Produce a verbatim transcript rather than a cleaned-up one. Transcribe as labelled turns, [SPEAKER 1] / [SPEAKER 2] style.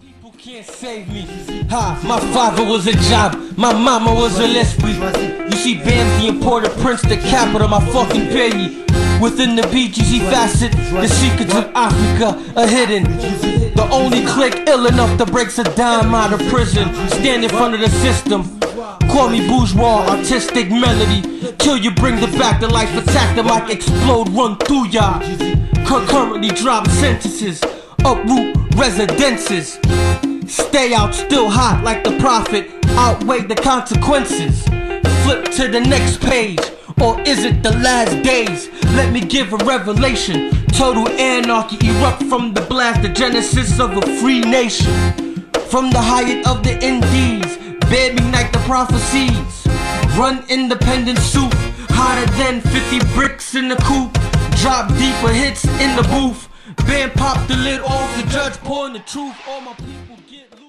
[SPEAKER 1] People can't save me. Ha, my father was a job, my mama was a lesbian. You see Bam's the imported prince, the capital, my fucking pays. Within the B G Z facet, the secrets of Africa are hidden. The only clique ill enough to break a dime out of prison. Stand in front of the system. Call me bourgeois, artistic melody. Till you bring the back to life, attack the mic, explode, run through ya. Concurrently drop sentences, uproot residences. Stay out still hot like the prophet, outweigh the consequences. Flip to the next page, or is it the last days? Let me give a revelation. Total anarchy erupt from the blast, the genesis of a free nation. From the height of the Indies, bid me night the prophecies. Run independent soup, hotter than fifty bricks in the coop. Drop deeper hits in the booth. Band pop the lid off, the judge pouring the truth. All my people get